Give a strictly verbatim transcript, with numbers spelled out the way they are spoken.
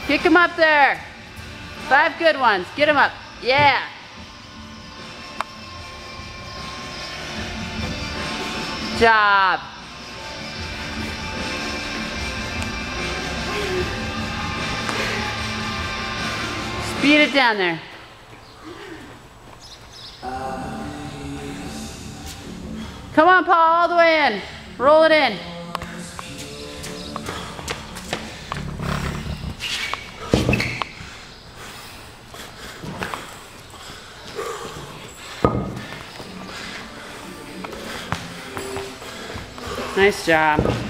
Kick him up there. Five good ones. Get him up. Yeah. Job. Speed it down there. Come on, Paul, all the way in. Roll it in. Nice job.